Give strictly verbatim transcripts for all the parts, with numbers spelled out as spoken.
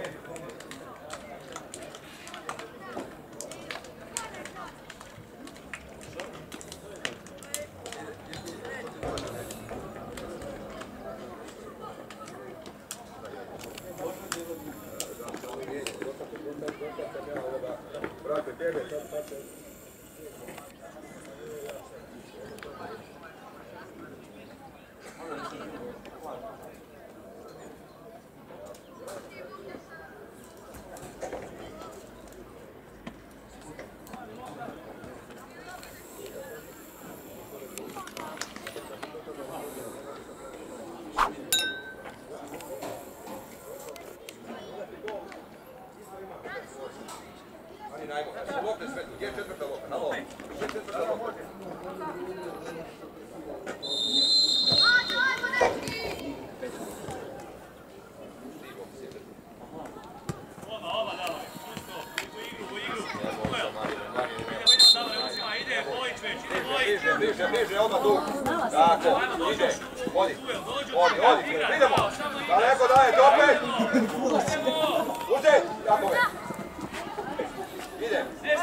Bliže, bliže, odmah tu. Tako, ide. Odi, odi, odi. Idemo. Daleko dajete, opet. Uzet, tako je. Ide.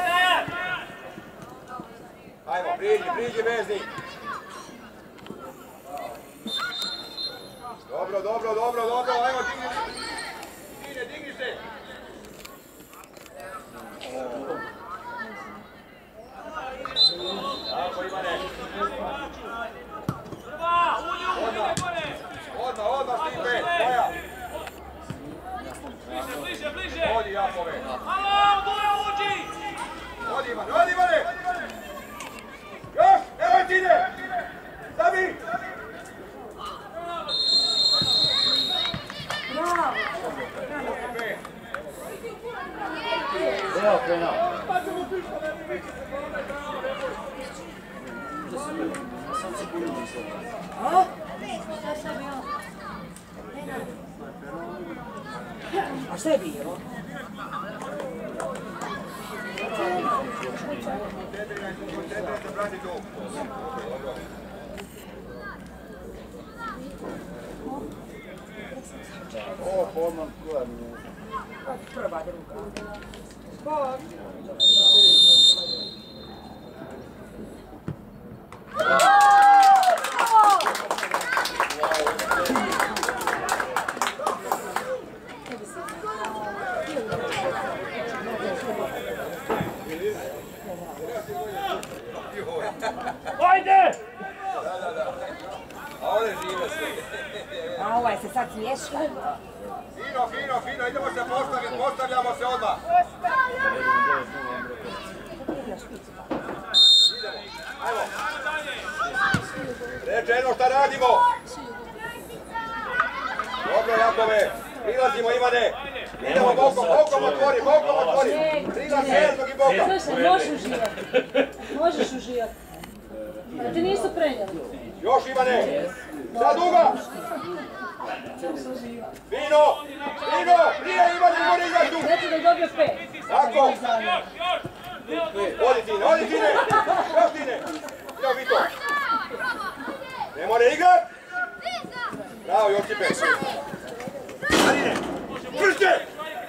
Ajmo, priđi, priđi veznik. Dobro, dobro, dobro, dobro. Ajmo, digni. Digni, digni se. Tako, Ivane. Odmah, odmah, Stipe. Moja. Bliže, bliže, bliže. Odi, Jakove. Alo, dole uđi. Odi, Ivane, odi, Ivane. Još, evo ti ide. Stavi. Bravo. Evo, penal. O? Šta je bilo? A šta je bilo? O, Holman, koja mi je? Prva druga. Sport. Ajde! Da, da, da. A one žive sve. A ovaj se sad smiješka. Fino, fino, fino, idemo se postaviti, postavljamo se odmah. Idemo, ajmo. Reče jedno šta radimo. Dobro, Jakove, prilazimo Ivane. Idemo bokom, bokom otvori, bokom otvori. Prilaz jednog i boka. Slušaj, možeš uživati. Možeš uživati. Da ti nisu prenijeli. Još Ivane, sad duga. Fino, fino, prije Ivane, mora izaći tu. Znači da je dobio pet. Tako. Odi Tine, odi Tine. Još Tine. Idemo Vito. Ne more igrat. Bravo Josipe. Marine, brže.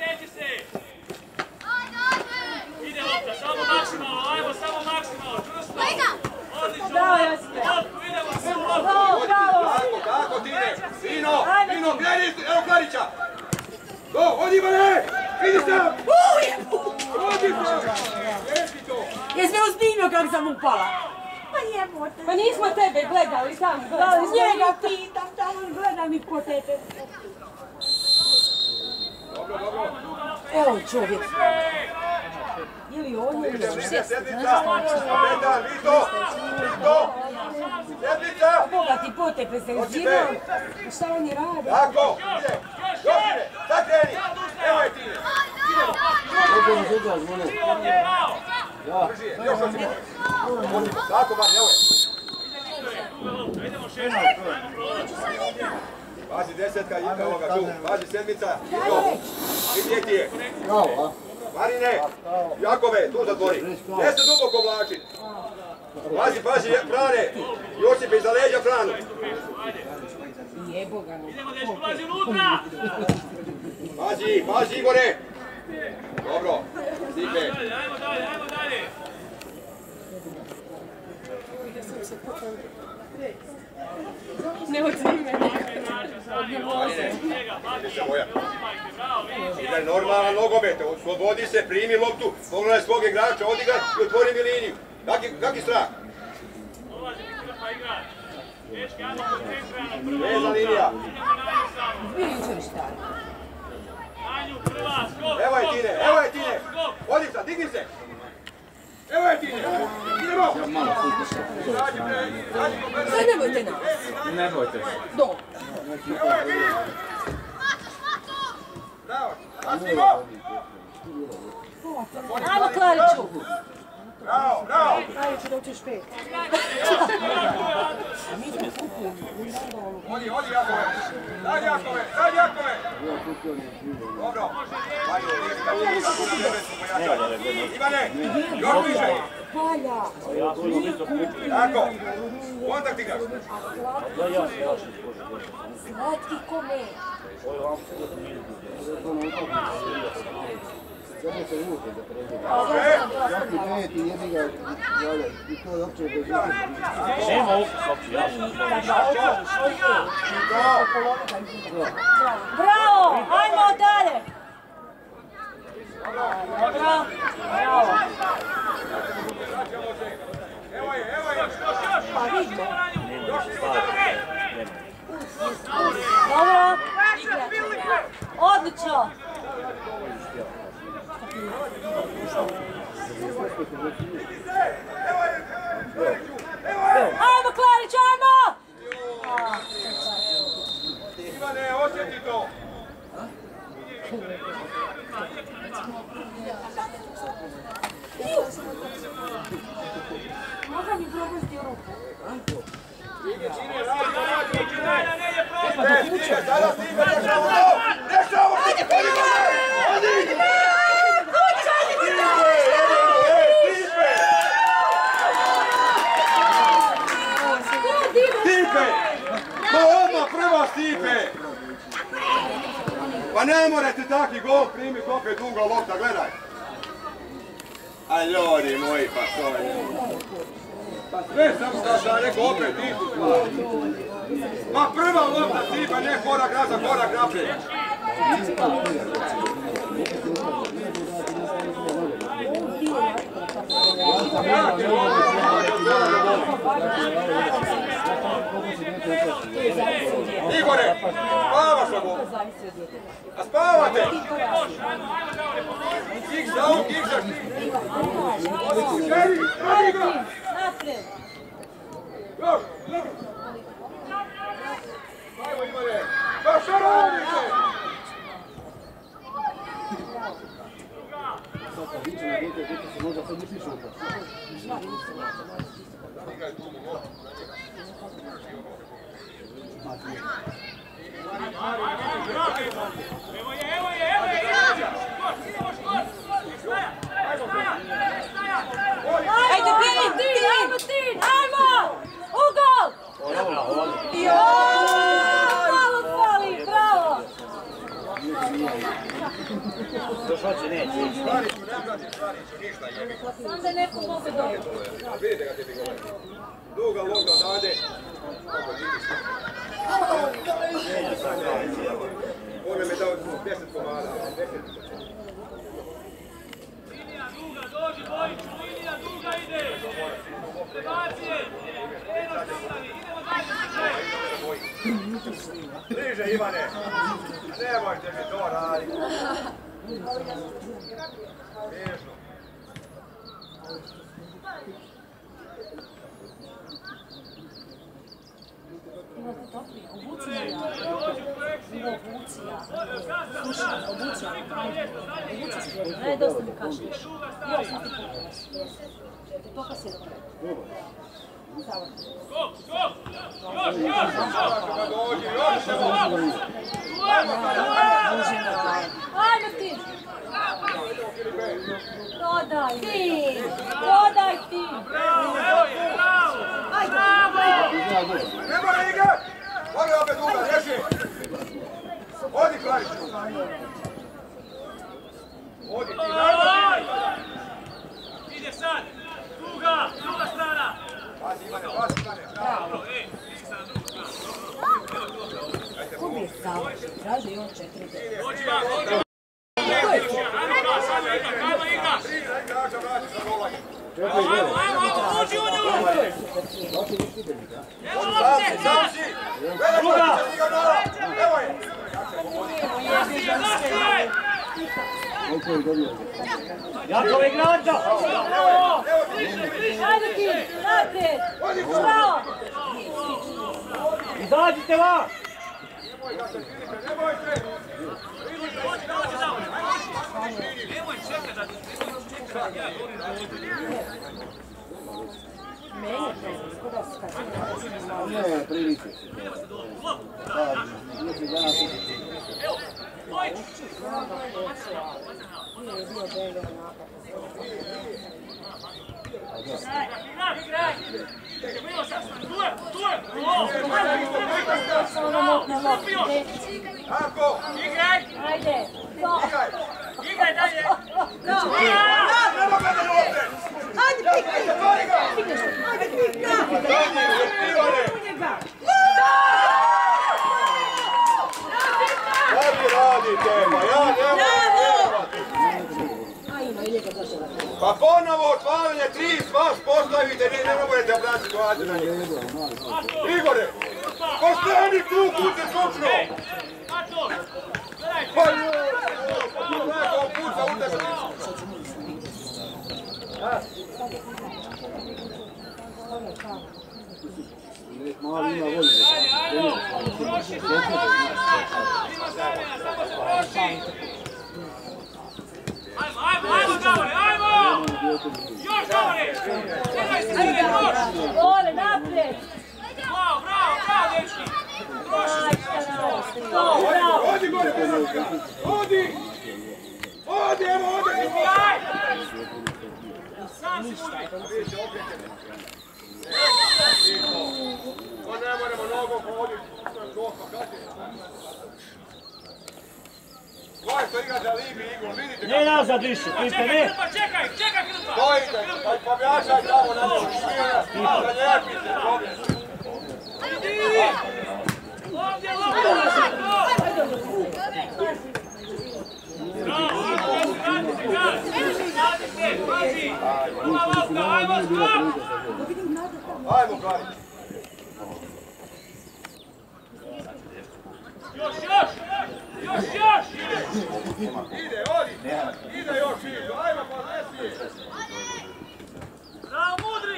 Ide lopta, samo maksimalno, ajmo, samo maksimalno, čvrsto. Odlično. Bravo, Josipe. Idemo se u loptu. Bravo, bravo. Tako, tako Tine. Fino, fino, kreni, evo Klarića. Do, odi Ivane. Vidi sam. Odi sam. Jesi to. Jesi me uzbiljio kako sam upala? Pa jebote. Pa nismo tebe gledali, sam gledali. Njega pitam, da on gleda mi po tebe. Dobro, dobro. Evo čovjek. Ili on ili on. Sedmica, Petar, Vito, Vito, sedmica. Boga ti po tebe se uzimao. Šta oni rade? Tako, ide, još ide, sad kreni. Evo je Tine. Idemo zuga, zvone. Ja. Drži je, još Josipe. Tako, Mani, evo je. Idemo šest. Pazi desetka, Ika ovoga tu. Pazi sedmica, Vito. Gdje ti je? Bravo, a? Marine, Jakove, tu zatvori. Gdje se duboko vlači? Pazi, pazi, Frane. Josipe, iza leđa Franu. Jebo ga. Idemo dečko, ulazi unutra. Pazi, pazi Igore! Dobro, Stipe. Ajmo dalje, ajmo dalje. Ne odzimi mene. Igraj normalan nogomet, oslobodi se, primi loptu, pogledaj svog igrača, odigraj i otvori mi liniju. Kaki strah? Veza linija. Evo je Tine, evo je Tine. Odi sad, digni se. Evo je Tine. Idemo. Sve nemojte nas. Nemojte. Do. Evo je Tine. Bravo. Asimo. Ajmo Klariću! Bravo, bravo. Klariću da učiš pet. Odi, odi Jakove. Daj Jakove, daj Jakove. Dobro. Ivane, još više. Palja. Tako. Kontakt igraš. Slatki kome. Sada se uvijek da pređe. Okej. Svaki pet i jedni ga javlja. I to je opće bez izgleda. Nema ukus uopće, jasno. Bravo! Ajmo dalje! Bravo! Bravo! Evo je, evo je. Još, još, Pa vidimo. Dobro! Odlično! Ajmo Klarić, ajmo! Ivane, osjeti to. Možda mi propustio ruku. Čine, čine, radi, radi. Stipe, stipe, sada stipe, rešamo to. Rešamo to. Odi, odi. Stipe! Pa odmah prva Stipe! Pa ne morate taki gol primiti opet duga lopta, gledaj! A ljudi moji, pa to je... Pa sve sam da rekao opet istu stvar. Ma prva lopta Stipe, ne korak nazad, korak naprijed. Igore, spavaš na golu. A spavate? Kiksa, on kiksaš ti. Šeri, radi igra. Naprijed! Još, još. Ajmo Ivane. Pa što radite? Sad kad viče na djete, djete se možda sad misliš uka. Evo je, evo je, evo je, idemo škort! Ajde, Tin, Tin, ajmo Tin, ajmo! Ugol! Joooo, malo fali, bravo! Još hoće neće ići. Stariću, ne brati Stariću, ništa jebi. Sam da neko može dobiti. Vidite ga ti bi gledali. Duga lopta odade. On nam je dao deset komada. Linija duga, dođi Bojiću, linija duga ide! Prebacije! Eno štamlani, idemo dalje, bliže! Bliže Ivane. Nemojte mi to raditi. Smiješno. Imate toplije, obuci me ja. Obuci ja. Slušaj, obuci ja. Obuci se. Ne, dosta mi kašlješ. Jo, sam ti pokrenaš. To kad si dobro. Samo. Skok, skok! Još, još, još! Pa dođi, još se dođi. Ajmo Tin! Dodaj Tin! Dodaj Tin! Evo je, bravo! Bravo! Ne mora igrat! Može opet duga, reši! Odi Klariću! Ajmo, ajmo, ajmo, uđi u nju! Evo lopte, zaši! Druga! Evo je! Zaši, zaši je! Jakov igrača! Ajde ti, naprijed! Bravo! Izađite van! Nemoj čekaj da ti čekaj, ja govorim da Meni je to gospodarska situacija. Ne, priliče se. Evo, Bojić! Nije je bio Belgija napad. Igraj, igraj! Milo sad, tu je, tu je! O, Samo na mokna lopta. Tako! igraj! Ajde! Igraj! Igraj dalje! Nema gledaj lopte! Ajde, pikaj! Zatvori ga! Ajde, pikaj! Ivane! U njega! Šta vi radite? Pa ja nemam! A ima i njega država. Pa ponovo otvaranje, tri vas postavite, vi ne možete obratiti vađe na njih. Igore! Pa strani tu, kuće slučno! Mato! Gledaj! Pa joj! Neko puca u tebe! Malo ima volje. Ajmo! Proši se! Ima zamjena, samo se proši! Ajmo, ajmo, ajmo, Davore, ajmo! Još, Davore! Čekaj se, Sire, još! Dole, naprijed! Bravo, bravo, bravo, dečki! Proši se! To, bravo! Odi gore, Bezovica! Odi! Odi, evo, odi! Aj! Sam si budi! To ne moramo nogom hoditi. Ovo je što igrate alibi, Igor, vidite Ne nazad više, Pa Kripe, čekaj, ne! Krpa, čekaj, čekaj, Krpa! Stojite, pa pobjačaj tamo na to, zalijepite, dobro. Ovdje, lopta, to! Bravo, ajmo, vrati se, vrati se, pazi! Ima lopta, ajmo, skok! Ajmo, Kari. Još, još! Još, još! Ide, odi! Ide još, Ilju, ajmo, pa nesi! Bravo, mudri!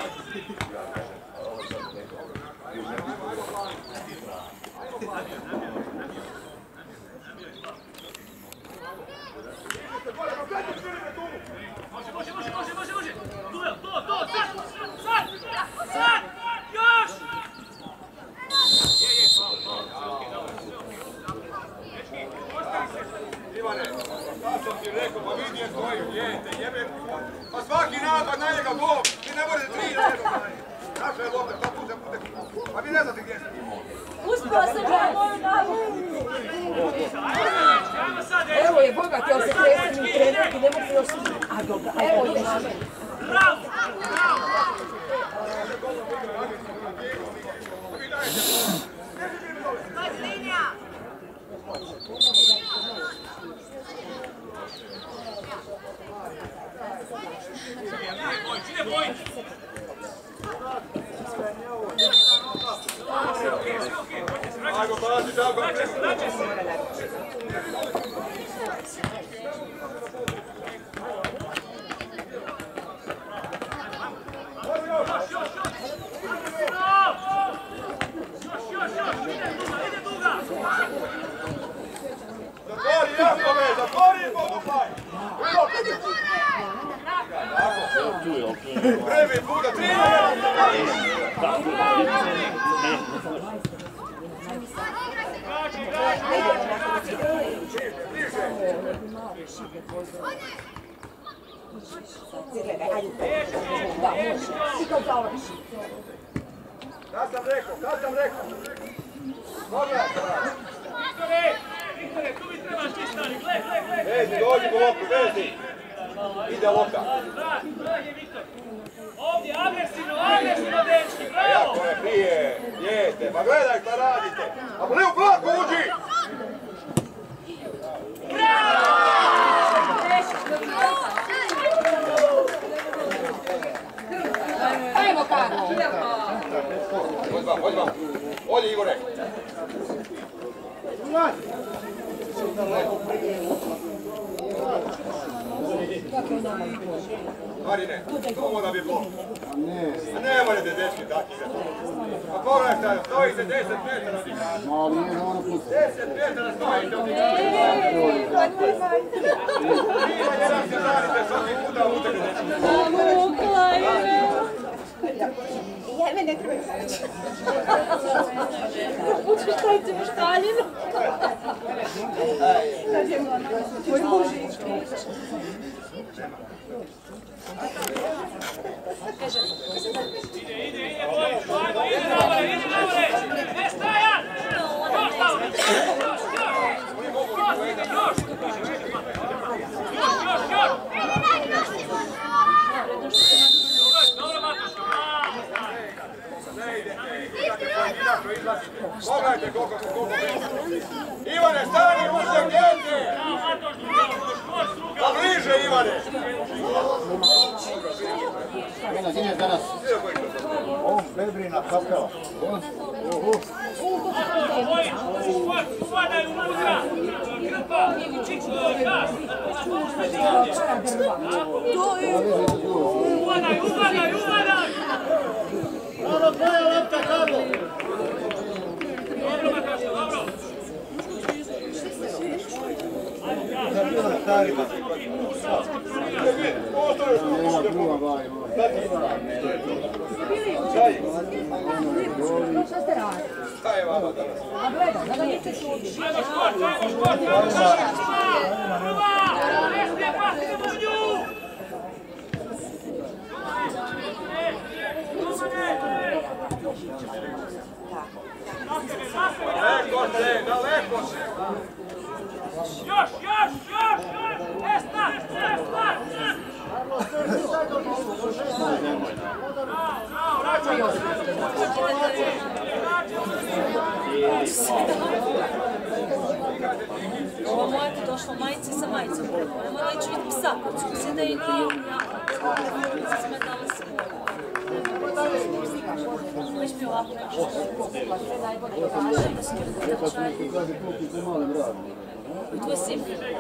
Može, može, može, može, može, može! Duel, to, to, sad! Sad! Sad! Još! Je, je, faul, faul, sve okej, dobro, sve okej. Dečki, ostavi se! Ivane, sad sam ti rekao, pa vidi je stoji, jete, jebe. Pa svaki napad na njega gol, vi ne možete tri na jednog na njega. Naša je lopta, pa tu se pute. Pa vi ne znate gdje ste. Uspio sam ga moju navu! Ajmo sad, dečki! Evo je bogat, jel se predsjednik trenerki, ne mogu još... A dobro, evo je. Bravo! Bravo! Ide Bojić! Sve okej, sve okej, vraća se, vraća Ajmo, pazi, tako. se, vraća se! Još, još, još! Još, još, još! Ide duga, ide duga! Zatvori, Jakove, zatvori, Bogopaj! Prvi puta, tri na Vraći, vraći! Da, može. I to završi. Sad sam rekao, sad sam rekao. Pogledaj se radi. Viktore, Viktore, tu mi trebaš ti stani, gle, gle, gle! Vezi, dođi po loptu, vezi. Ide lopta. Brad, brad je Viktor! Ovdje, agresivno, agresivno, dečki, bravo! Jako je prije, jeste, pa gledaj šta radite. A pa ne u plaku uđi! Odi vam, odi vam. Odi Igore. Marine, to da bi bilo. Ne morate dečki tako igrati. Pa pogledajte, stojite deset metara od igrača. deset metara stojite od igrača. Vi na jedan se žarite, svaki puta utekne dečki. Ja, me ne treba izaći. Učiš tajte u štaljinu. Tvoj muž je iškrič. Ide, ide, ide, Bojić, ide na vore, ide na vore! Ne stajan! Još tamo! Još, još! Ide, još! Još, još, još! Dobro, Matoš! Ne ide, igrate pojedinačno, izlazite. Pogledajte koliko su koliko bliže. Ivane, stani, ušte gdje? Pa bliže, Ivane! Ena, gdje je danas? On, Bebrina, kapela. Upadaj unutra! Krpa! Gas! Upadaj, upadaj, upadaj! Malo tvoja lopta, Kabo! Dobro, Mataša, dobro! Nema druga bavi. Šta ste radi? Šta je vama danas? A gledaj, da ga niste čuli. Ajmo škort, ajmo škort! Prva! Prva! Ne smije pasti na nju! Daleko se, daleko se! Još, još, još! Esna, esna! Bravo, vraćaj! Ova moja ti došla majice sa majicom. Ona mora ići vidjeti psa kod susjeda i nije ja smetala se moja. Već mi ovako nešto. Lijepa su mi kaže kupi te male brade. I tvoj sin.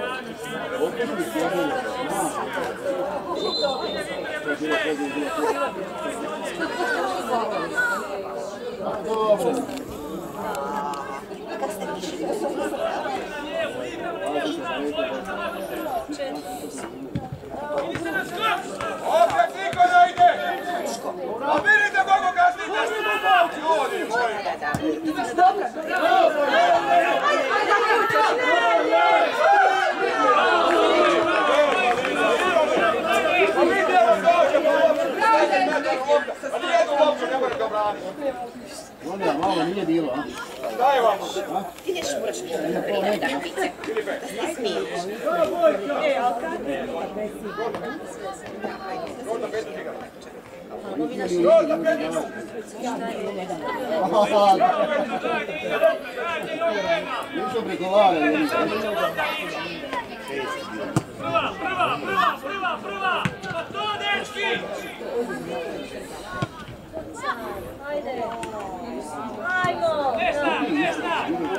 Dobro. Opet niko ne ide! A vidite koliko kasnite! Ljudi moji! A vidite vam dođe po loptu! deset metara lopta! A nijednu loptu ne može ga braniti! Onda malo nije bilo, a? Šta je vam? Ideš moraš mi da pice. Filipe! Ne smiješ. Žorta Petrić igra! Žorta Petrić! Nisu prigovarali. Prva, prva, prva, prva, prva! Pa to, dečki! Ajde. Ajmo. Nesna, nesna!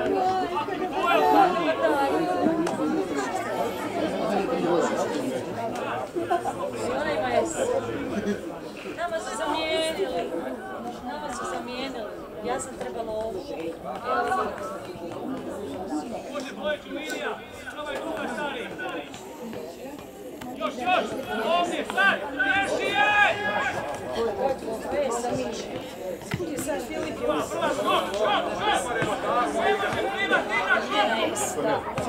Ona ima jes. Nama su zamijenili. Nama su zamijenili. Ja sam trebala ovo. Može Bojiću, linija! Ovaj druga stari! Još, još! Ovdje, sad! Riješi je! E, sam miše. Skudi sad Filip je Prva, prva, skok, skok, skok! Ne može primati igrač, skok!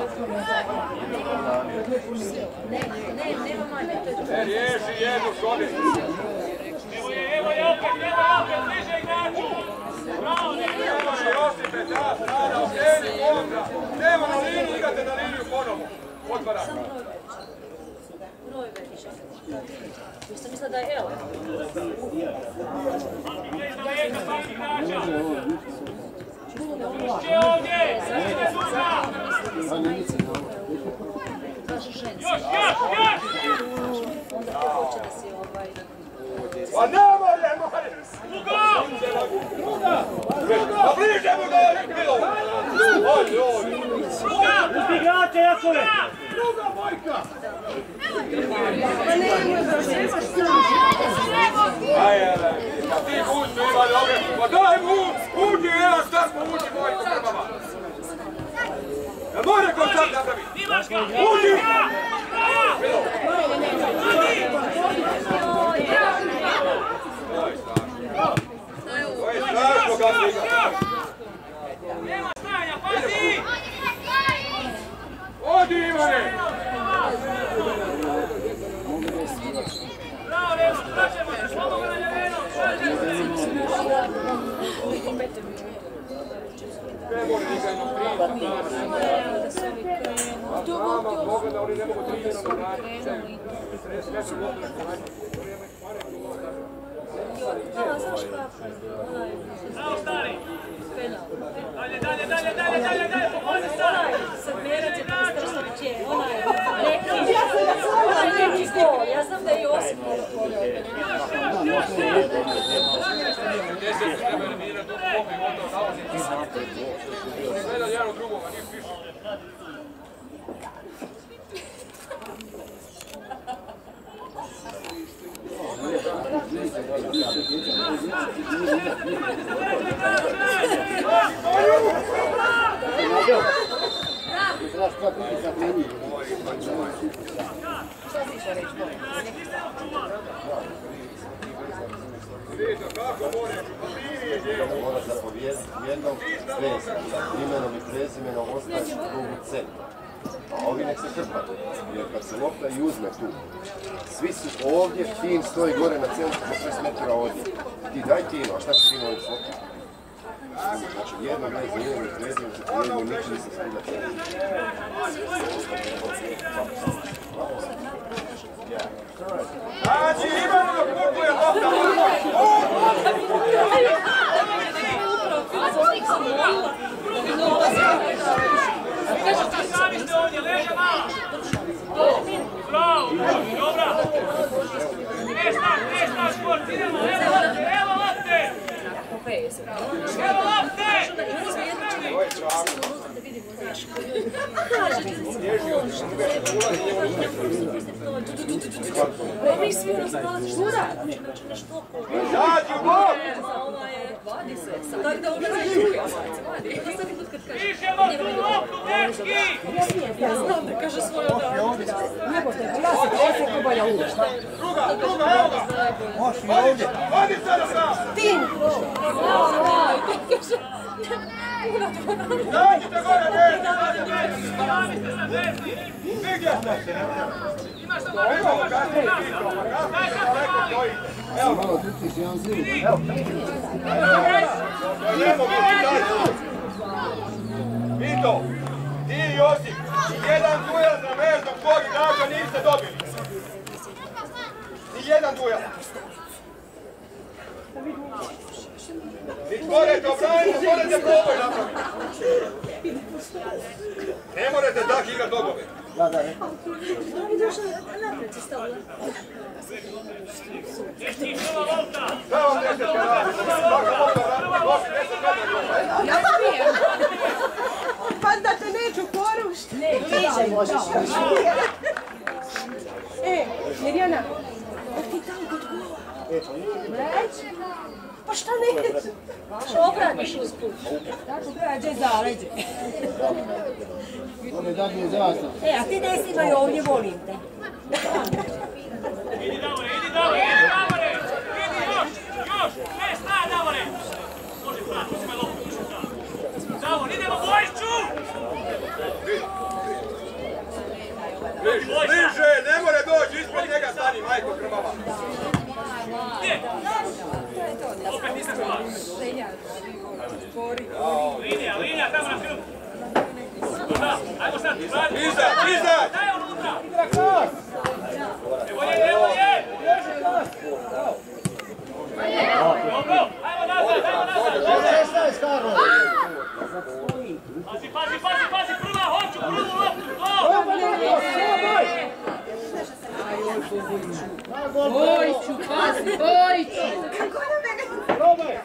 Ne, ne, nema manje. Ne riješi jednu šodicu! Evo je, evo je opet, evo je opet, bliže igraču! Bravo, ne, Evo je Josipe, da, sada, okreni kontra! Nema na liniju, igrate na liniju ponovo! Otvara! Broj već. Ja sam mislila da je Ele. gdje iza lijeka svaki igrača! Ušće ovdje! Srđene duga! Kaže ženski. Još, još, još! Onda ko hoće da si ovaj... Pa ne more, more! Aj, aj, aj. Pa ti vuci, ima dobre. Pa daj vuci, uđi jedan start, uđi mojim srbama. Jel može kontakt napravi? Uđi! To je strašno kako igra. Nema stajanja, pazi! Odi Ivane! Bravo, Nemo, vraćamo se, sloboga na ljeveno! Ne može nikad imati priča. Mama, pogleda, oni ne mogu tri jednog vratiti. Sve su lopne vratiti. Bravo, stari! Dalje, dalje, dalje, dalje, dalje, dalje, pomozi stari! Sad Mera će Krstović je, ona je neki, ona je neki gol, ja znam da je Josip otvorio. deset treba eliminirati, dok mogu i gotovo nalaziti. Gledam jedan u drugom, a nije piše. Mora zapovijesti jednom imenom i prezimenom ostaći u krugu centra. A ovi nek se trpaju, jer kad se lopta i uzme tu, svi su ovdje, tim stoji gore na centru po šest metara ovdje. Ti daj Tino, a šta će Tino ovdje slopiti? Znači jednom ne za imenom i prezimenom će ti jednom ničim se skidati. Znači, Ivanu da putuje lopta! Ideš sa sami ste ovdje, leže malo! Bravo, dobra! Ne stak, ne stak, šport, idemo, evo lopte, evo lopte! Evo lopte! Mi svi razgledati šuda. Zađi u blok! Tako da ulazi čuje. Više loptu, loptu, dečki! Ja znam da kaže svoje odavde. Nebote, ja se osjećam bolja uviš. Druga, druga, evo ga! Odi, odi sada sam! Tim! Zađite gore, ne! Sami ste sa desni! Nigdje ste! Imaš sa loptu, imaš sa loptu! Daj sad se mali! Evo, Malo drutiš jedan zir. ne mogu ti dati! Vito, ti i Josip, jedan duel za vezom svog igrača niste dobili. Ni jedan duel. Ni morate obraniti, morate proboj napraviti. Ne morate tak igrat dobove. Da, da, rekao. Dečki, prva lopta! Šta vam deset radi? Svaka lopta vrati, loši deset metara. Ja pijem. Pa da te neću porušiti. Ne, liđaj možeš. E, Mirjana, da ti tamo kod gola. Reći? Pa šta neće? Obradiš usput. Tako građe zaleđe. Ove dadne zastav. E, a ti ne snimaj ovdje, volim te. Idi Davore, idi Davore, idi Davore! Idi još, još! Ne, staj Davore! Može, prati, uzimaj loptu, ušli sad. Davor, idemo Bojiću! Bliže, ne more doći, ispred njega stani, majko krvava. Gdje? Opet nisam hvala. Linija, linija, tamo na filmu. Da, ajmo sad, vrati. Iza, iza! Daj unutra! Evo je, evo je! Dobro, ajmo nazad, ajmo nazad! šesnaest, Karlo. Pazi, pazi, pazi, pazi, prva, hoću, prvu loptu, gol! Boriću, pazi, Boriću. Kako na mene? Probaj!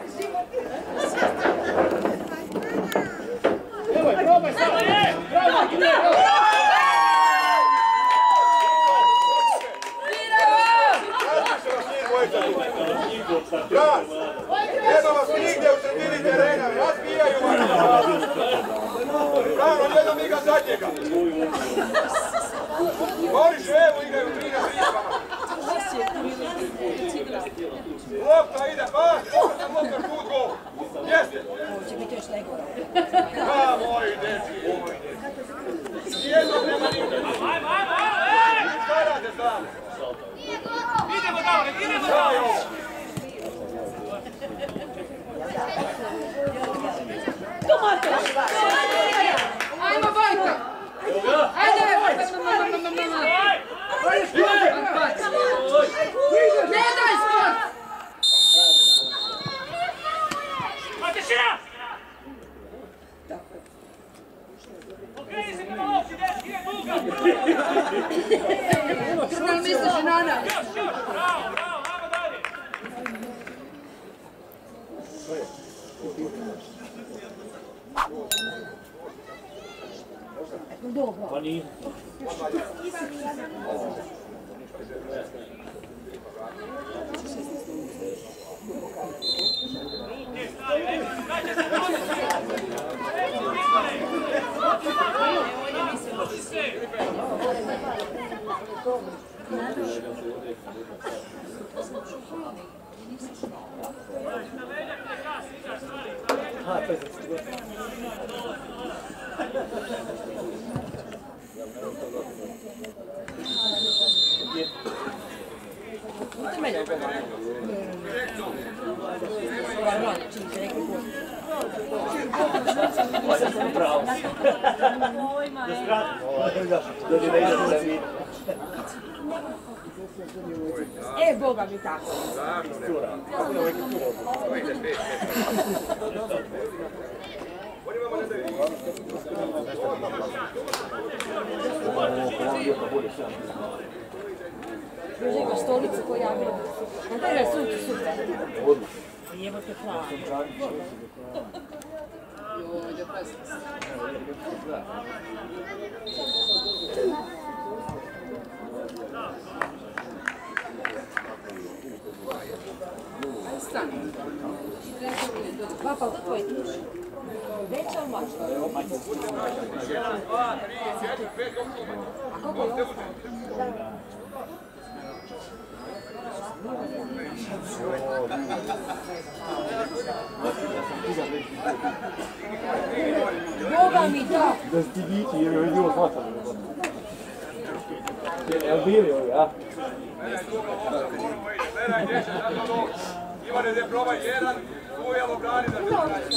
Evo je, probaj sad! Probaj, gdje? Bran! Nema vas nigdje u sredini terena, razbijaju vas! Bran, odjednom igra zadnjega! Moriš, evo igraju tri na tri. Lopta ide, pas, lopta, lopta, šut, gol. Jeste. Ovo će biti još najgore. A, moji dečki, moji dečki. Nijednog nema nigde. Ajmo, ajmo, ajmo! Šta rade sami? Idemo davle, idemo davle! Tomate! Ajmo, Vojka! Ajde, ne daj skor! Ajde, šira! Okreni se prema lopti, dečki, je duga! Što li misliš, Nana? Još, još! Bravo, bravo, ajmo dalje! Dobro. Pa nije. E, Boga mi tako. Još ima stolicu koju ja vidim. Na taj je sunce super. Evo te hvala. Joj, da presti se. Stani. Papa, to tvoj tuš. Veća ili mačka? jedan, dva, tri, četiri, pet, A koliko je ostalo? Boga mi da! Da si ti dići jer je bilo svačano. Jel bili ovi, a? gledaj, dječe, zato to. Ivane, gdje probaj jedan, tu je Lobrani da te traži.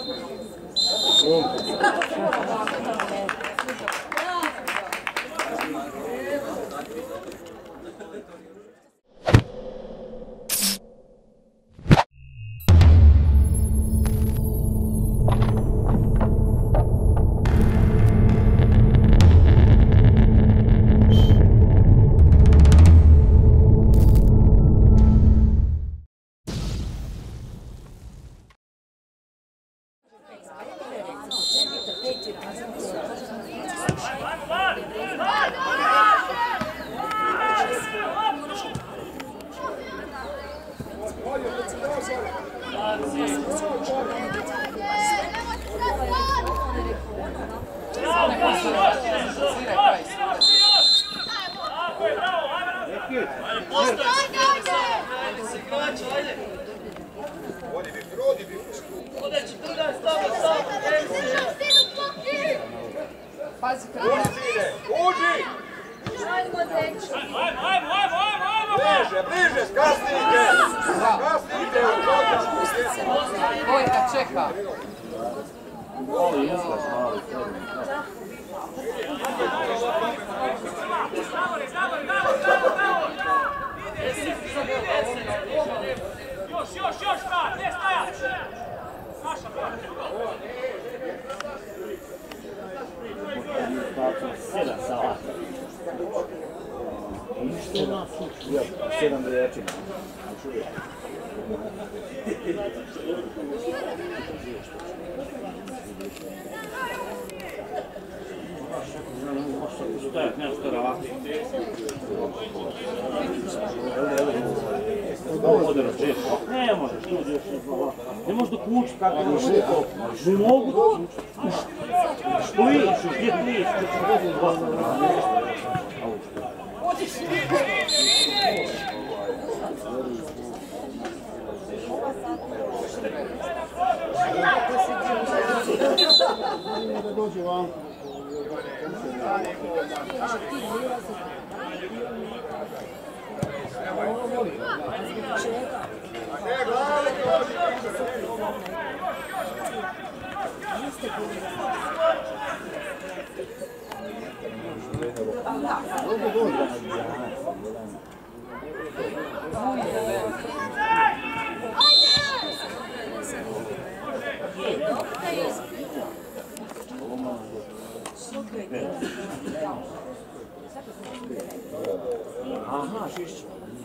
Vodi bi, rodi bi. Pazi kada. Uđi, sine, uđi! Bliže, bliže, skasnite! Skasnite u kotak! Vojka čeka. Mali iskač, mali. Još, još, još, staj, ne staja! Naša, Sedam salata. Sedam dječina. Stajat nešto ravati. modelo češ. Ne možeš, tu još izgleda. Ne možeš dok uči kako je šutao. Ne mogu dok uči. Što vidiš, gdje pliješ, što ću godinu dva. Da dođe vam. Aha, šišće.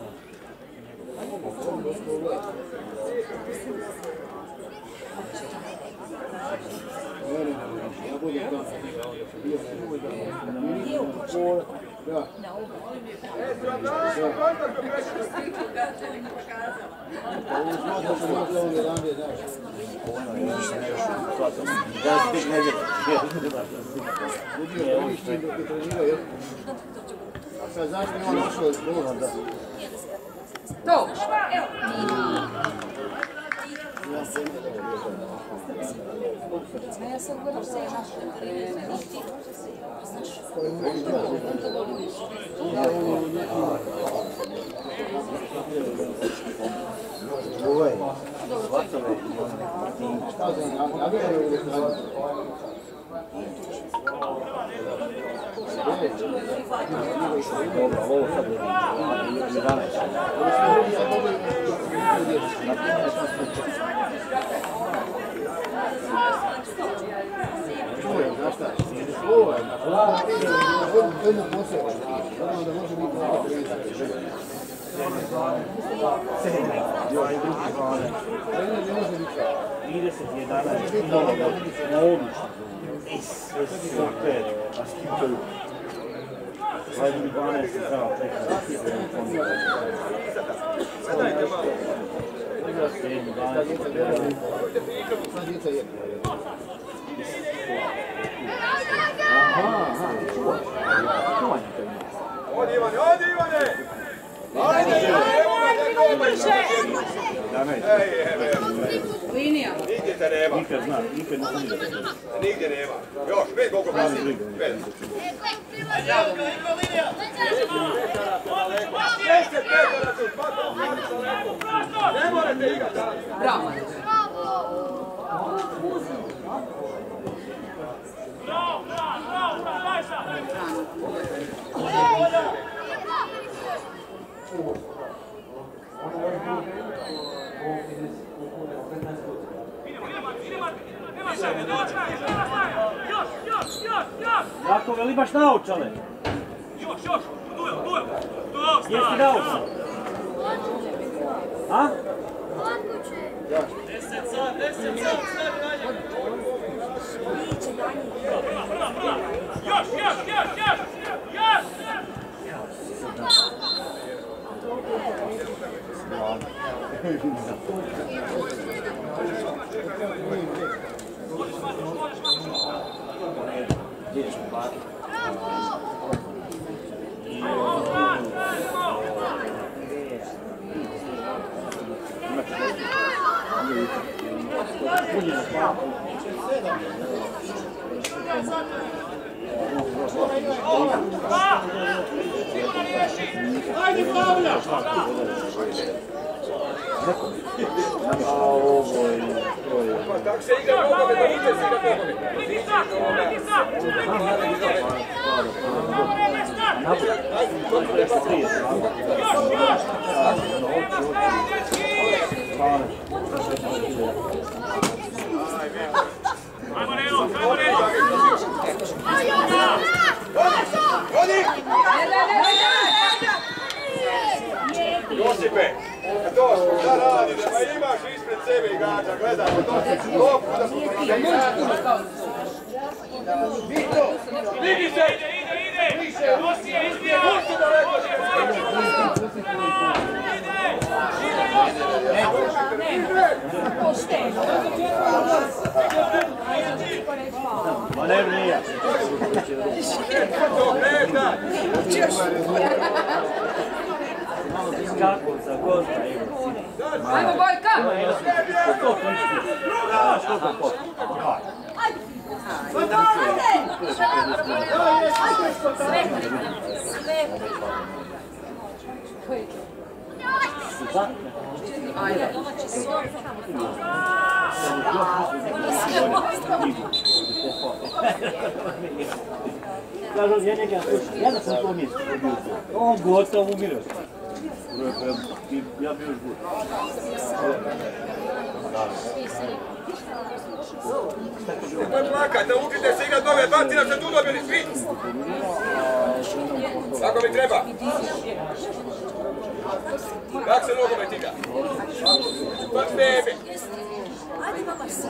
Sad znaš mi on išao iz Boga, da. To! Evo! Ja sam gledao sve naše niti. Ovaj. Šta znam, ja gledam uvijek radim. Dobro, ovo sad je jedanaest. Čujem, znaš šta? Ovo je, glava ide na jednu posebno. Znamo da može biti ovo trideset. Dva i drugi dvanaest. Ne može biti. trideset, jedanaest. Odlično. Super. A s kim to je? Dva i drugi dvanaest je zao preko. sedam, dvanaest. Sva djeca je. Aha, aha. Čuvanje to ima. Odi Ivane, odi Ivane! Ajde, evo ga, jedanaest. ej, evo, evo. Linija. Nigdje te nema. Nikad zna, nikad nisam vidio. Nigdje nema. Još, pet koliko presi. Pet. Deset metara su, pa ne morate igrati. Bravo. Bravo, bravo, bravo, bravo, daj sad! Idemo, idemo, idemo, nema sebe, dođi, još, još, još, još! Jakove, li imaš naočale? Još, još, duel, duel! Duel, stari! Jesi dao sam? A? Deset sad, deset sad, stavi dalje! Prva, prva, prva! Još, još, još, još! Još! Ajde, Pavlja! Pa tako se igra nogomet, da ide se igra nogomet. Pritisak, pritisak! Još, još! Ajmo, Neno, ajmo, Neno! Vodi! Josipe, to šta radiš? Pa imaš ispred sebe igrača, gledaj, to kuda smo Vito! Vidi se! Ide, ide, ide! Rosija izbija! Može, može! Ide! Ide! Pošteno. Ma ne vrija. Kako za gosta ima? Ajmo, Bojka! Kažem, ja njega slušam, ja da sam to mjesto pobio. On gotov umirao. Ja bi još bud. Ne plakajte, učite se igrat nove, dva tira se tu dobili svi. Kako mi treba? Kako se nogomet igra? Baš bebe. Ajde, mama, se.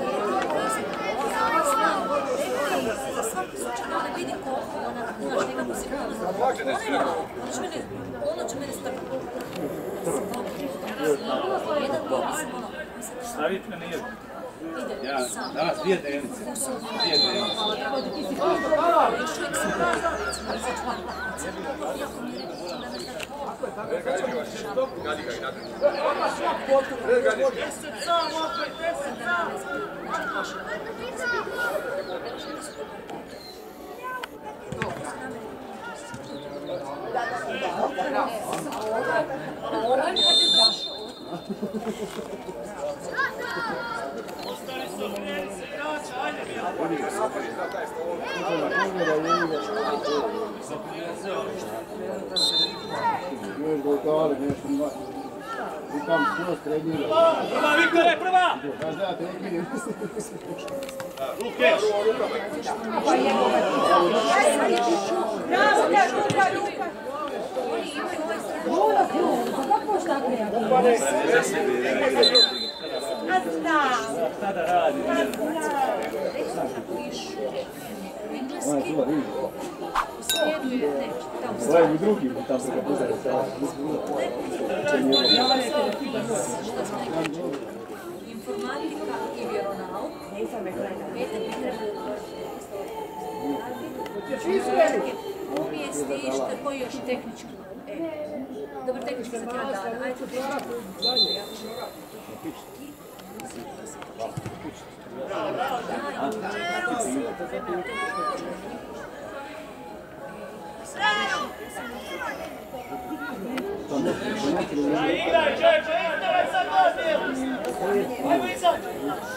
Za svaki slučaj da ne vidi koliko ona, znaš, nekako se kada zna. Ono će mene strpiti. Jedan gol, mislim, ono. Stavite me na jednu. Ide, Ja, sam. danas dvije dnevnice. Dvije dnevnice. Još uvijek sam pravi, recimo, za član. Jako mi je rekao, da ne znam. Gadi ga i nadam. Ostali su dvjedeset igrača, ajde mi. Još Gojkali, nešto ima. I tam skroz srednji. Prva, Viktore, prva! Kaš da, te vidim. Ruke! Bravo, da, ruka, ruka. Nula kruga, kako šta gleda? A znam. Šta da radi? Ona je čuva, vidi. Tamo Ovaj mi drugi, tam se ga pozare sada. informatika i vjeronauk. Petak bi trebalo umije stište, koji još tehnički. E, dobro, tehnički za tjedan dana. Ajde, tehnički. Igraj, čeče, igraj sad vas, ajmo izaći!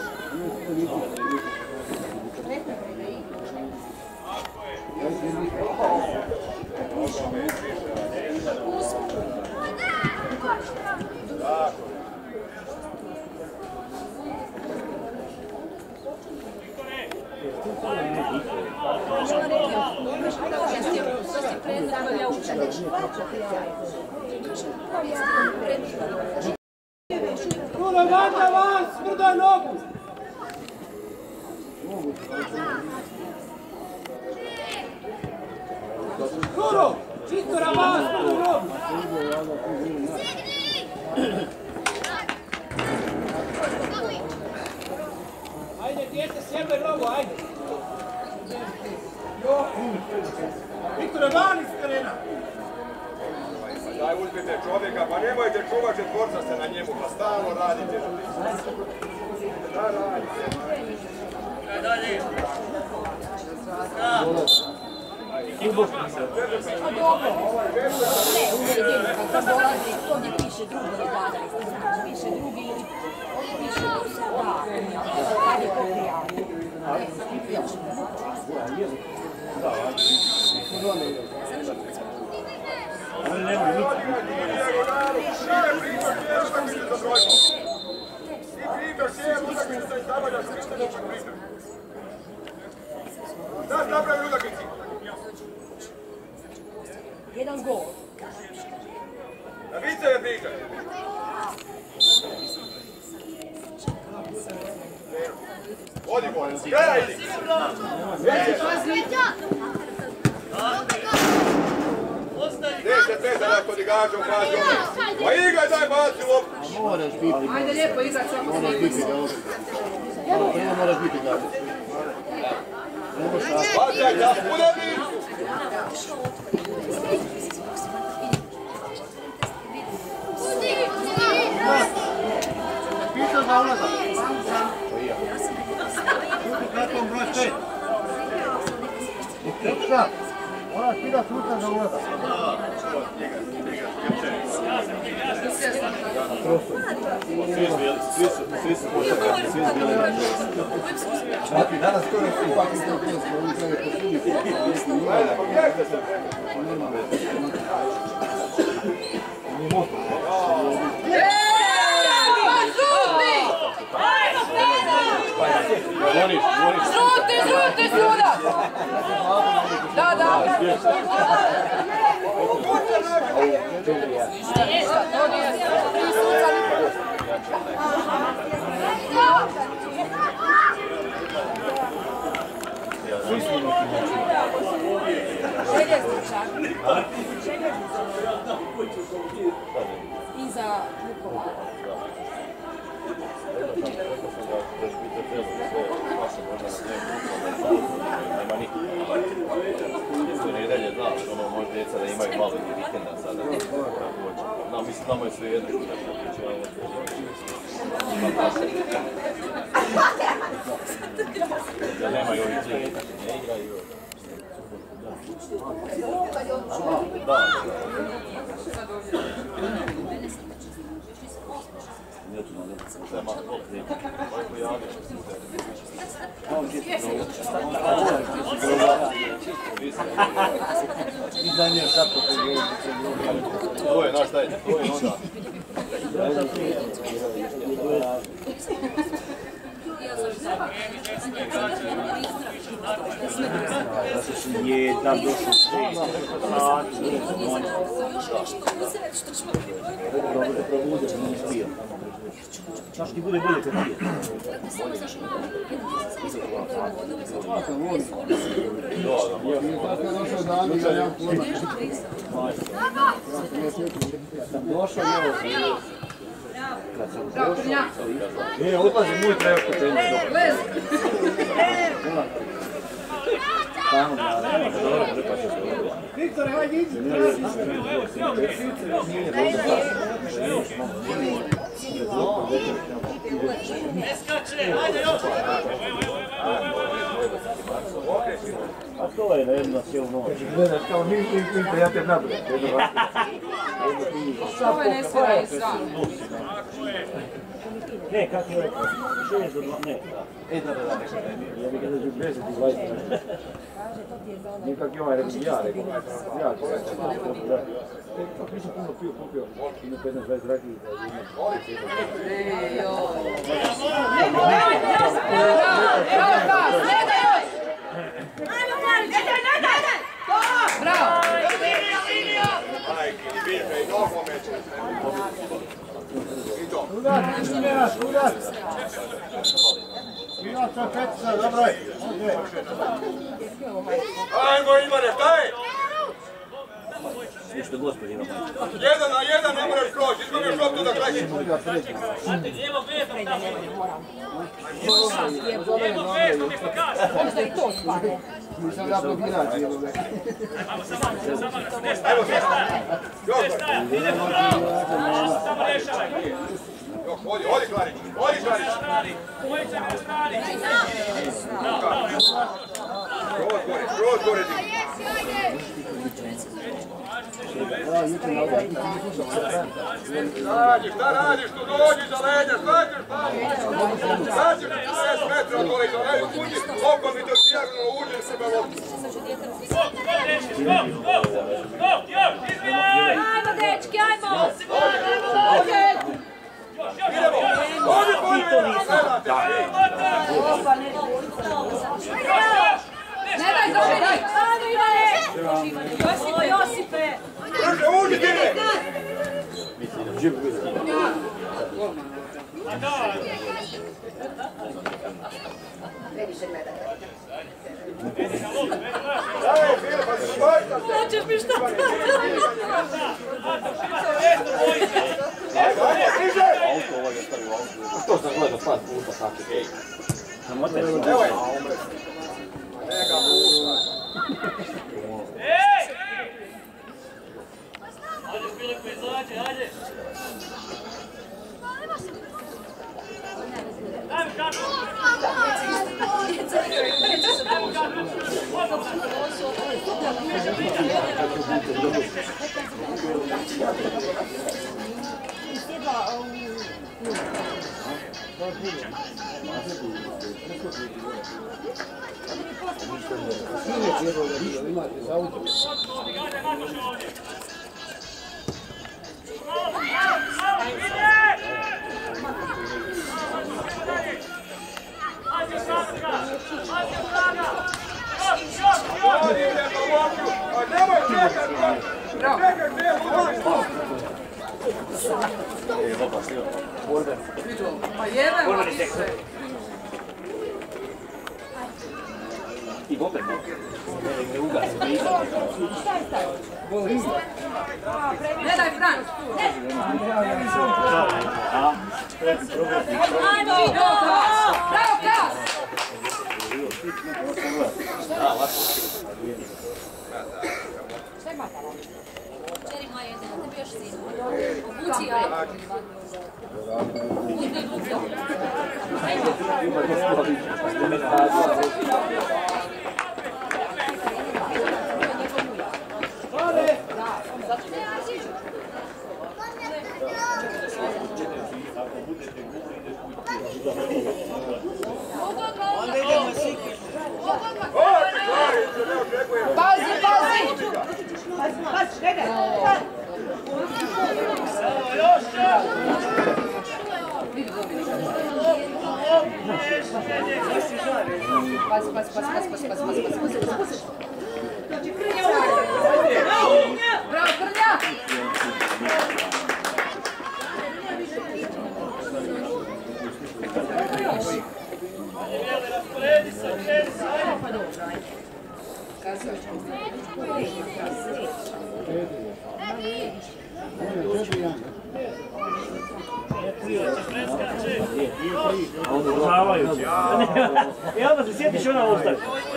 Kuro, vata van, smrdaj nogu! Kuro, čisto na van, smrdaj nogu! Ajde, djete, sjebaj nogu, ajde! Viktore, van iz terena! Daj, uzmite čovjeka, pa nemojte čuvat četvorca se na njemu, pa stalno radite. Da, radite. Daj, dalje! Kad dolazi, to gdje piše drugi jedanaest, znači piše drugi ili piše da, kad je to prijavljeno. Još. Oni nemaju nici. Šire priča, gdje utakmice za brojkom. Ti pričaš, je utakmice sa izdavanja, što ništa neće pričati. Da se napravi utakmici. Jedan gol. Na viceve pričaj. Odi bolje, gledaj idi. Ostaje! deset, deset. sada kod igrača u fazi obrane. Pa igraj, daj baci loptu. Moraš biti. Ajde lijepo igrati svako Moraš biti ga ovdje. Prvo moraš biti ga ovdje. Bacaj, da spunemi! Pita za ulazak. Kako broj pet? Šta? Moraš pita sutra za ulazak. Svi su pošakani, svi su bili. Mati, danas skoro svi pakli to pjesmo, ovi sve posuditi. Ajde, pa gdje se? Nije moto. Žuti, žuti sudac! Da, da. Ništa, to nije. Tri suca željezničar. Iza Vukovara. Nema nikog. I dalje znaš, ono, može djeca da imaju malo i vikenda sada. No, mislim, tamo je sve jedno. Da nemaju ovih cijeli. Ne igraju. Da, da. Dizajner šapka koji je To je naš taj, to je onda. Jedan došao šest sati, dobro da probude, nije spio. Znaš ti bude bolje kad nije. došao dan i ja nemam pojma. Došao je ovo. E, odlazi moj treba početi. Tamo da, dobro, prepače se ovo. Viktore, hajde idi. Ne skače, ajde još! A to je na jedno cijelu noć. Gledaš kao mi i prijatelj napred. Ovo je ne svira iz zva. Ne, kako je rekao? šest do dva, ne. E, da, da, da, nekada je nije. Ja bih kada ću deset i dvadeset. Nikak je ovaj rekao, ja rekao, ja ću reći, da. E, kako nisam puno pio, popio, ima petnaest dvadeset rakija. Bravo! Majke, vidite, i nogo meče. I to. Udac, Ištinaš, udac! Udac, to je petica, dobro je. Ajmo, Ivane, šta je? Ništa gospod ima. Jedan na jedan ne moraš proći, izgubiš loptu da kraći. Lijevo vezno tamo. Lijevo vezno mi pokaži. Možda i to spane. Nisam ja blokirač, evo me. Ajmo samo, samo, ne stavi, ne stavi. Ne stavi, idemo pravo. Samo rešavaj. Odi, odi Klarić, odi Klarić. Koji će mi strani? Kroz gore, kroz gore. Radiš, šta radiš, tu dođi za leđa, šta ćeš tamo? Šta ćeš šezdeset metra od dole, za leđa, uđi, oko mi to sjerno, uđi se me loptu. Stop, stop, reši, stop, stop, stop, još, izbijaj! Ajmo, dečki, ajmo! Idemo, odi bolje, gledate. Ne daj Dominik! Josipe, Josipe! Brže, uđi ti ne! Daj, Filip, pa se bojta se! Hoćeš mi šta? par puta tako. Evo je. Neka puta. Ej! Ajde, Filipe, izađi, ajde! Daj mi kartu! Daj mi kartu! Imate za auto. Nemoj čekati! Čekaj, gdje je Pa jedan vam više. I opet ne ugasi, ne izgleda. Ne daj Fran! Ajmo! Bravo, Kas! Šta ima tamo? Čeri moja jedina, tebi još sin. Obuci joj. Uzmi glupi. Ajmo! Pazi, pazi! Pazi, pazi, gledaj! Još čas! Pazi, pazi, pazi, pazi, pazi, pazi, pazi, pazi, pazi, pazi. Bravo, Krnja! Rasporedi se, rasporedi se, ajde! Pa dobro, ajde. Kazao ćemo. Održavajući. I onda se sjetiš ona ostaje.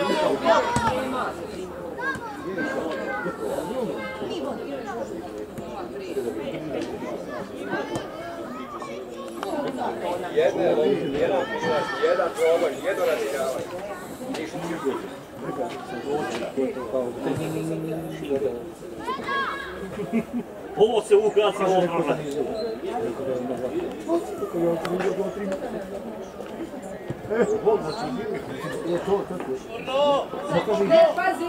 Jedne, jedan pilac, jedan proboj, jedno razigravanje. Ništa. Ovo se ugrasi u ovom problem. Ne, pazi!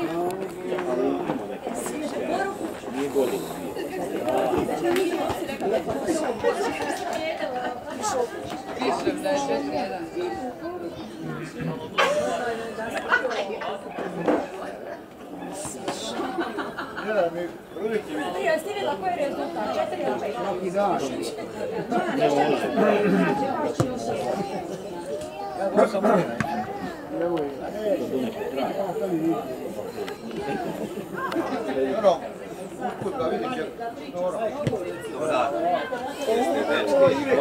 Nije godin. Pišem da je šest jedan. Jesi vidjela koji je rezultat? Četiri ili pet? Svaki dan. Evo je. Dobro, usput ga vidim jer... Dobro. Da. Jeste dečki.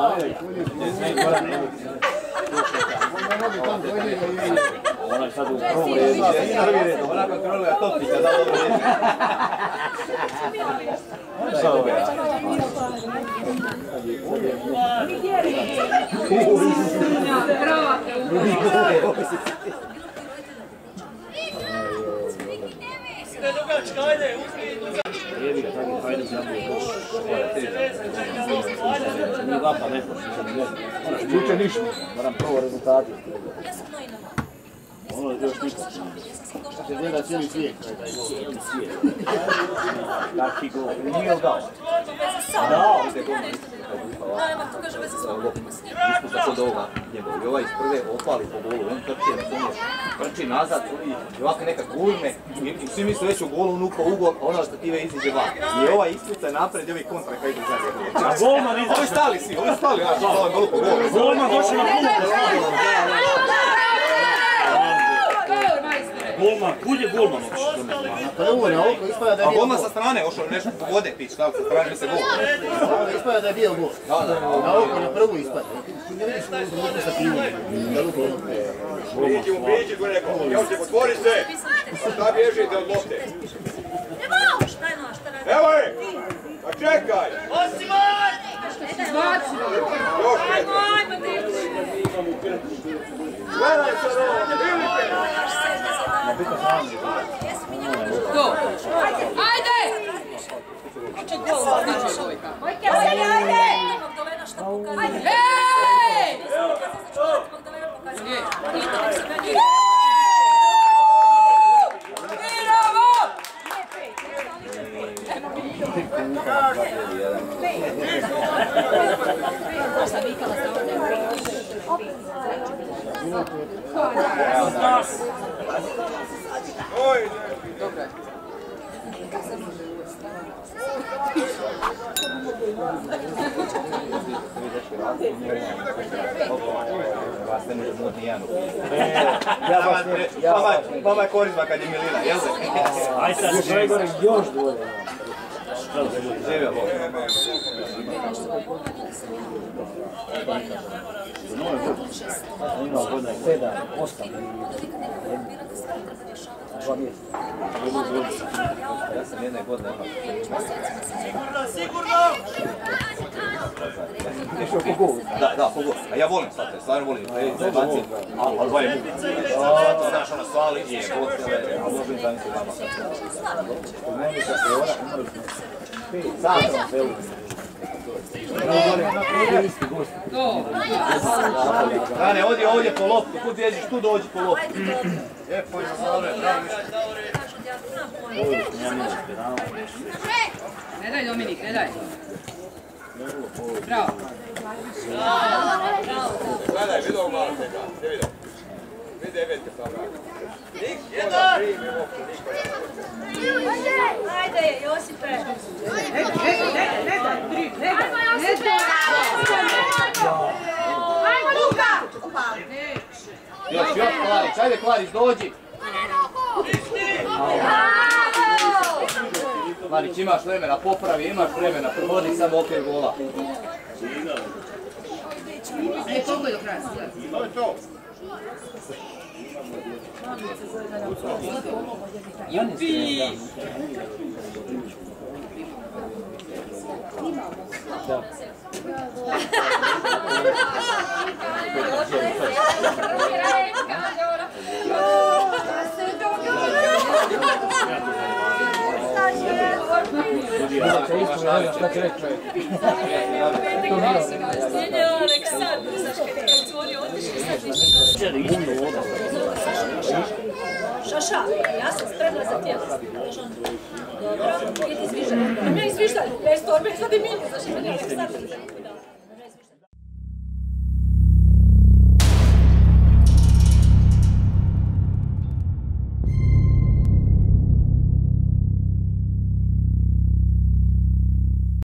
Ona je sad u prvom redu. Prvi red, ona kontrolira Topića, da dobro reći. Šta ovo je? Brava te Ne dugačka, ajde, uzmi dugačka. Jebi ga, tako je fajno zabio. Nije vapa, ne znaš. Juče ništa. Moram prvo rezultati. Ono je još nikad. Se gleda cijeli svijet. Cijeli svijet. Taki gol. Nije dao. Dao. Ispod tako do ovoga njegov. I ovaj iz prve opali po golu. On trči, razumiješ, trči nazad i ovako neka gurne. I svi misle već u golu, on upa u gol, a ona stative iziđe van. I ovaj ispuca napred i ovi kontra kaj idu zadnje. A golman izašao. Ovi stali si, ovi stali, ja što ovaj golu po golu. Golman došao na puno. golman, kud je golman uopće? Prvo na oko ispada da je A bio golman gol. sa strane, ošao nešto vode pić, tako sa strane se gol. Ispada da je bio gol. Da, da. Na oko na prvu ispada. Ne vidiš što je trenutno sa primom. Priđi mu, priđi tu neko. Josip, otvori se. Šta bježite od lopte? Evo je! A čekaj! Osimaj! Još neko. Gledaj se ovo, vidite! To! Ajde! Ajde! Ajde! Hej! Oj! Vas ne može mut nijedan. Vama je korisma kad je Milina, jel se? Aj sad, što je gore još dvore. Živio Bog. Ima godina sedam, osam. Dva mjeseca. Ja sam jedne godine ono. Sigurno, sigurno! Išao po golu. Da, da, po gol. A ja volim sad, stvarno volim. Ali dva je muka. Zato znaš ono svali i je gol cijele. A možem zamisliti vama. U meni kad se ona imali smo pet sata na selu. Rane, odi ovdje po loptu, kud bježiš, tu dođi po loptu. Lijepo je za ove, bravo mišće. Ne daj Dominik, ne daj. Bravo. Gledaj, vidio malo tega, ne vidio. Vidi devetke sam radi. Niko da primi loptu, niko ja. Ajde, Josipe. Ne daj, ne daj. Ajmo, Luka! Još, još Klarić, ajde Klarić, dođi. Klarić, imaš vremena, popravi, imaš vremena, provodi samo okvir gola. Ne, pogoj do kraja. To je to. Jupi! Šta će reći čovjek? Sjenje Aleksandar, znaš kad su oni otišli sad Šaša, ja sam spremna za tijelo. Dobro, gdje ti zviždaj? Ne mi zviždaj, bez torbe, sad i mini, znaš, meni Aleksandar.